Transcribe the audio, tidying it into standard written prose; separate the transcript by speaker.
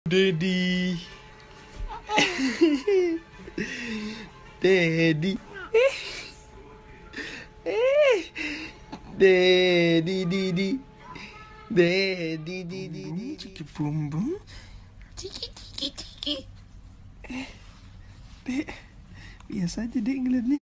Speaker 1: Dedi. Dedi. Dedi Didi. Dedi Didi. Ciki bum bum. Ciki ciki ciki. Dek, biasa aja dek ngeliatnya.